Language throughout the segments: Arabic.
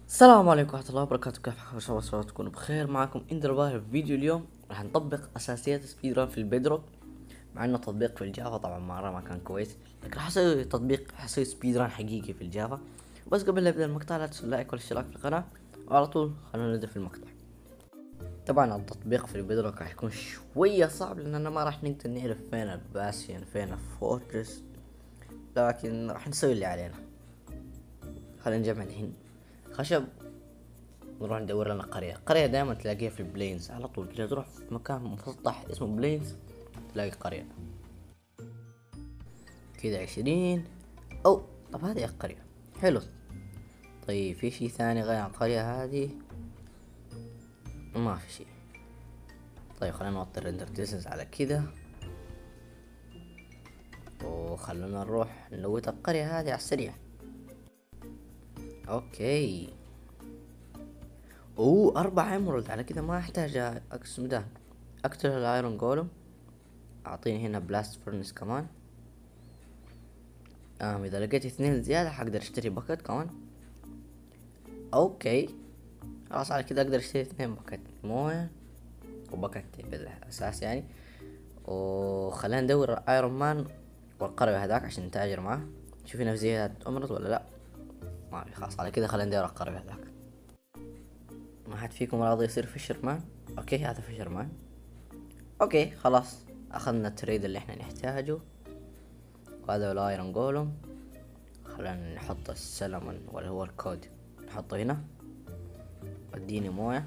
السلام عليكم ورحمة الله وبركاته. كيف حالكم؟ ان شاء الله تكونوا بخير. معكم اندر باهر. في فيديو اليوم راح نطبق اساسيات سبيد ران في البيدروك، مع انه تطبيق في الجافا طبعا مرة ما كان كويس، لكن راح اسوي تطبيق، راح اسوي سبيد ران حقيقي في الجافا. بس قبل لا ابدا المقطع لا تنسوا اللايك والاشتراك في القناة، وعلى طول خلونا نبدا في المقطع. طبعا التطبيق في البيدروك راح يكون شوية صعب لاننا ما راح نقدر نعرف فين الباسيون فين الفورترس، لكن راح نسوي اللي علينا. خلينا نجمع الحين خشب نروح ندور لنا قرية دائما تلاقيها في البلينز على طول كذا، تروح في مكان مسطح اسمه بلينز تلاقي قرية كذا 20. او طب هذه القرية حلو. طيب في شي ثاني غير عن القرية هذه؟ ما في شي. طيب خلينا نوطي الريندر ديستنس على كذا، وخلونا نروح نلوت القرية هذه على السريع. اوكي، 4 ايمرالد على كذا، ما احتاج اقسم ده اقتل الايرون جولم. اعطيني هنا بلاست فرنس كمان. اذا لقيت 2 زيادة حقدر اشتري باكت كمان. اوكي خلاص، على كده اقدر اشتري 2 باكت موية وباكت بالاساس يعني. وخلينا ندور ايرون مان والقروي هذاك عشان نتاجر معاه، شوف هنا في زيادة امرض ولا لا. ما في. خلاص على كده خلينا ندور القروي هذاك. ما حد فيكم راضي يصير فيشر مان؟ اوكي هذا فيشر مان. اوكي خلاص اخذنا التريد اللي احنا نحتاجه، وهذا هو الايرون جولم. خلينا نحط السلمون ولا هو الكود نحطه هنا. اديني مويه.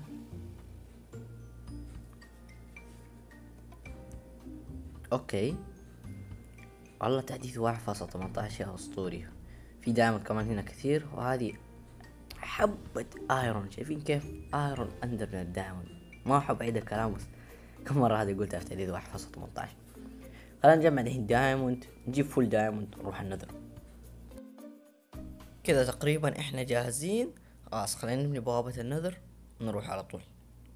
اوكي والله تحديث 1.18 يا اسطوري. في دايموند كمان هنا كثير، وهذه حبة ايرون. شايفين كيف ايرون اندر من الدايموند؟ ما احب اعيد الكلام، بس كم مرة هذه قلتها في تحديث 1.18. خلينا نجمع الحين دايموند، نجيب فول دايموند ونروح النذر. كذا تقريبا احنا جاهزين. خلاص خلينا نبني بوابة النذر نروح على طول.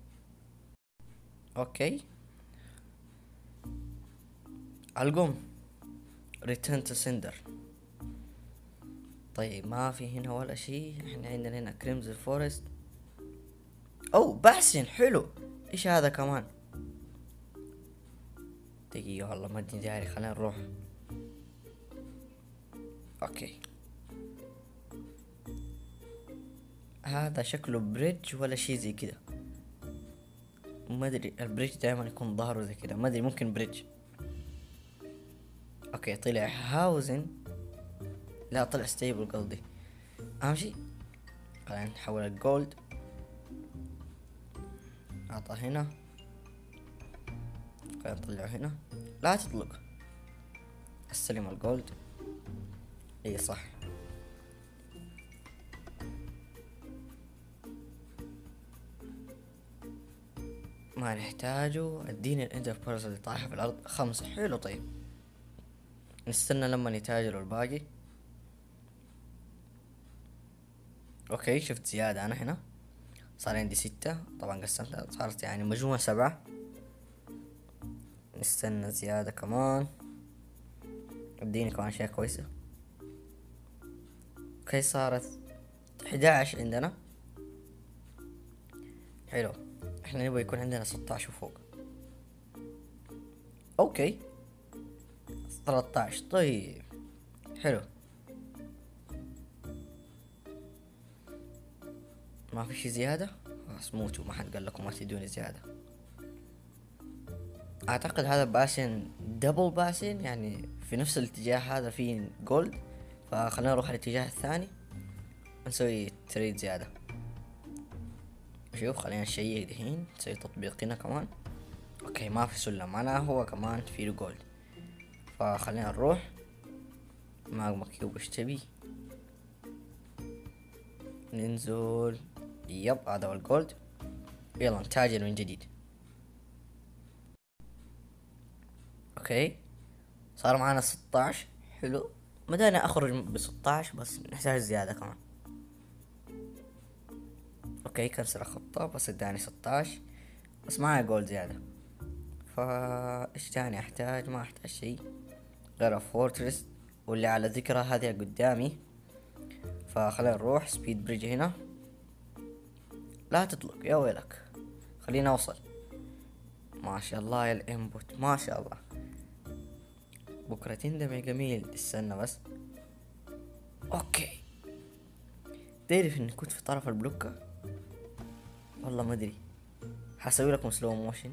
اوكي علقوم ريتيرن تو سندر. طيب ما في هنا ولا شيء. احنا عندنا هنا كريمز فورست. او باسين حلو. ايش هذا كمان؟ دقيقة والله ما ادري داري، خلينا نروح. اوكي هذا شكله بريدج ولا شيء زي كذا، ما ادري. البريدج دائما يكون ظهره زي كذا، ما ادري ممكن بريدج. اوكي طلع هاوزن، لا طلع ستيبل قصدي. اهم شيء خلينا نحول الجولد. اعطى هنا، خلينا نطلعه هنا. لا تطلق، استلم الجولد. اي صح. ما نحتاجه. اديني الاندر بيرز اللي طايحة في الارض 5. حلو طيب نستنى لما يتاجروا الباقي. اوكي شفت زيادة انا هنا، صار عندي 6. طبعا قسمتها صارت يعني مجموعة 7. نستنى زيادة كمان. اديني كمان اشياء كويسة. اوكي صارت 11 عندنا. حلو، احنا نبغى يكون عندنا 16 وفوق. اوكي 13. طيب حلو. ما في شي زيادة. خلاص موتوا، ما حد قال لكم ما تدوني زيادة. اعتقد هذا باسين دبل باسين، يعني في نفس الاتجاه هذا فيه جولد، فخلينا نروح الاتجاه الثاني نسوي تريد زيادة. شوف خلينا نشيك دحين، نسوي تطبيقنا كمان. اوكي ما في سلم، معناه هو كمان فيه جولد، فخلينا نروح ماغما كيوب. ايش تبي؟ ننزل. يب هذا هو الجولد. يلا نتاجر من جديد. اوكي صار معنا 16. حلو، بدأنا اخرج ب16 بس نحتاج زيادة كمان. اوكي كنسل الخطة، بس اداني 16 بس معي جولد زيادة. فا ايش تاني احتاج؟ ما احتاج شي غير فورترس، واللي على ذكرى هذه قدامي. فخلينا نروح سبيد بريدج هنا. لا تطلق يا ويلك. خلينا اوصل. ما شاء الله يا الانبوت، ما شاء الله. بكرة تندمع جميل. استنى بس. اوكي. تعرف اني كنت في طرف البلوكة؟ والله ما ادري. حسوي لكم سلو موشن.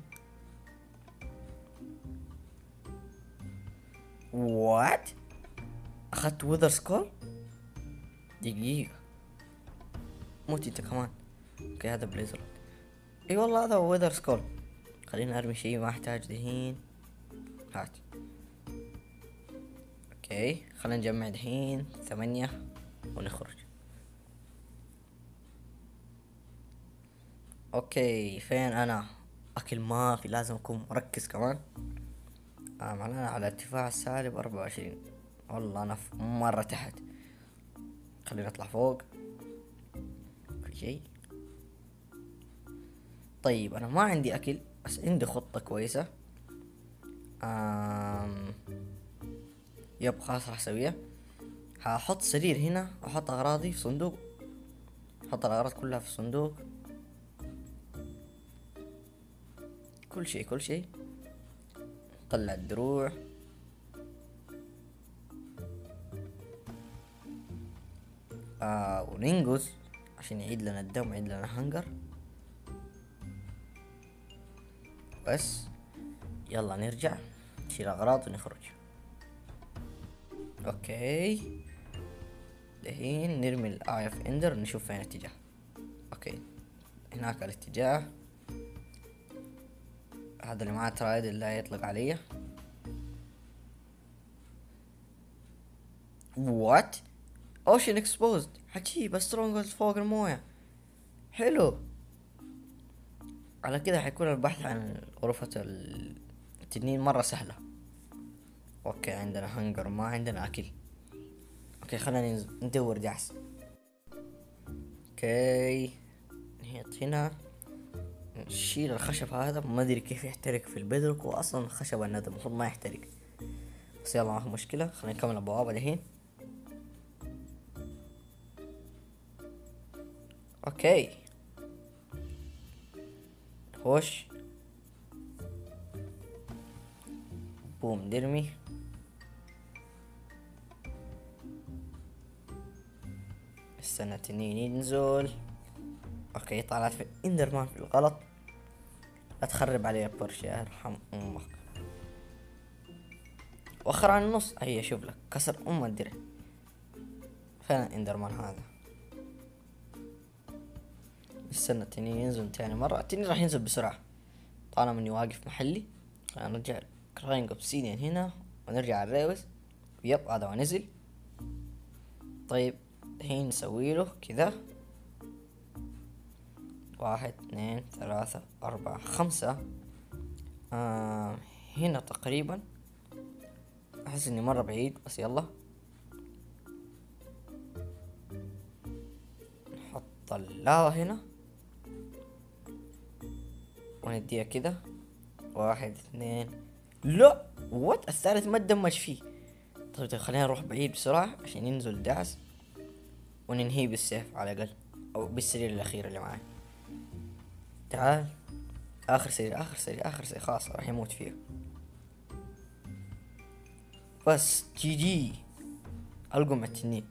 وات؟ اخدت وذر سكول؟ دقيقة. موت انت كمان. اوكي هذا بليزر. اي والله هذا هو وذر سكول. خلينا ارمي شيء ما احتاج دهين. هات. اوكي خلينا نجمع دهين 8 ونخرج. اوكي فين انا؟ اكل ما في، لازم اكون مركز كمان. معناها على ارتفاع سالب 24. والله انا مرة تحت. خلينا نطلع فوق. في شيء؟ طيب انا ما عندي اكل بس عندي خطة كويسة. يب خلاص راح اسويها. هحط سرير هنا واحط اغراضي في صندوق. احط الاغراض كلها في الصندوق. كل شيء. طلع الدروع. وننقز عشان يعيد لنا الدم ويعيد لنا هنجر. بس يلا نرجع نشيل اغراض ونخرج. اوكي دحين نرمي الاي اوف اندر نشوف فين الاتجاه. اوكي هناك الاتجاه. هذا اللي معاه ترايد اللي يطلق علي. وات؟ اوشن اكسبوزد. عجيب. سترونجز فوق المويه. حلو. على كده حيكون البحث عن غرفة التنين مرة سهلة. اوكي عندنا هنجر ما عندنا اكل. اوكي خلينا ندور دعس. اوكي نحط هنا. نشيل الخشب هذا. ما ادري كيف يحترق في البدرك، واصلا خشب الندى المفروض ما يحترق. بس يلا ما في مشكلة. خلينا نكمل البوابة دحين. اوكي خش. بوم نرمي. استنى التنين ينزل. اوكي طلعت في اندرمان في الغلط. لا تخرب علي البرش يا ارحم امك. وخر عن النص. هي شوف لك كسر الدرع. فين اندرمان هذا؟ استنى التنين ينزل تاني مرة. التنين راح ينزل بسرعة طالما اني واقف محلي. خلينا نرجع كراينج اوبسيديان هنا ونرجع على الريوس. يب هذا ونزل. طيب الحين نسوي له كذا. 1 2 3 4 5. هنا تقريبا. احس اني مرة بعيد بس يلا. نحط اللافا هنا ونديها كذا. 1 2. لا وات الثالث ما تدمج فيه. طيب خلينا نروح بعيد بسرعة عشان ينزل دعس وننهيه بالسيف على الاقل، او بالسرير الاخير اللي معاي. تعال. اخر سرير خلاص راح يموت فيه. بس جي القوا مع التنين.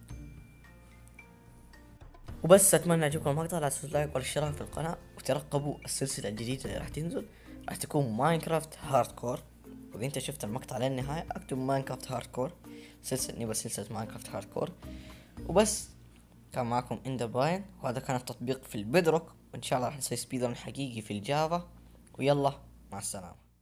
وبس اتمنى يعجبكم المقطع. لا تنسوا اللايك والاشتراك في القناة وترقبوا السلسلة الجديدة اللي راح تنزل. راح تكون ماينكرافت هاردكور. واذا انت شفت المقطع للنهاية اكتب ماينكرافت هاردكور. سلسلة ماينكرافت هاردكور. وبس كان معكم اندر براين، وهذا كان التطبيق في البدروك، وان شاء الله راح نسوي سبيد رن حقيقي في الجافا. ويلا مع السلامة.